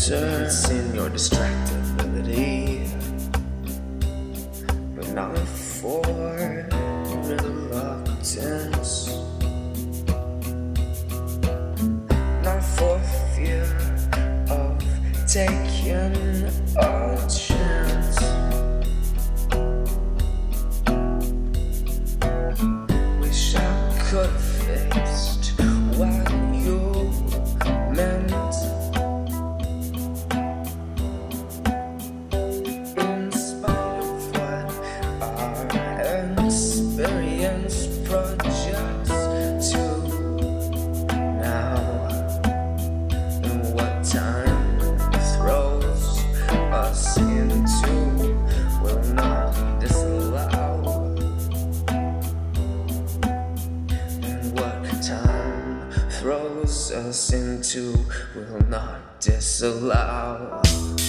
It's in your distractibility, but not for reluctance, not for fear of taking a chance. Wish I could have faced what you meant. In spite of what our experience projects to now, and what time throws us into will not disallow, and what time throws us into will not disallow.